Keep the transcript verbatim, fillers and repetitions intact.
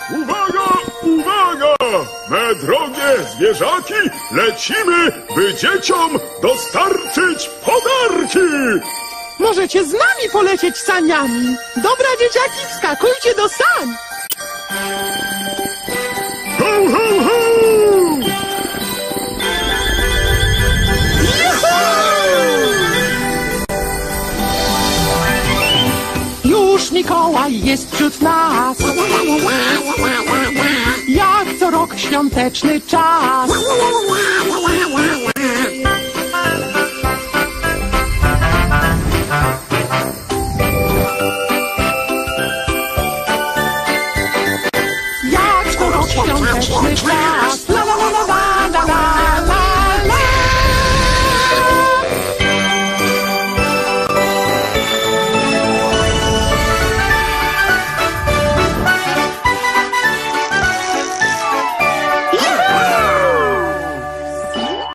Uwaga, uwaga! Me drogie zwierzaki, lecimy, by dzieciom dostarczyć podarki! Możecie z nami polecieć saniami. Dobra, dzieciaki, wskakujcie do sań. Ho, ho, ho! Już Mikołaj jest wśród nas. Jak co rok świąteczny czas. Jak co rok świąteczny czas.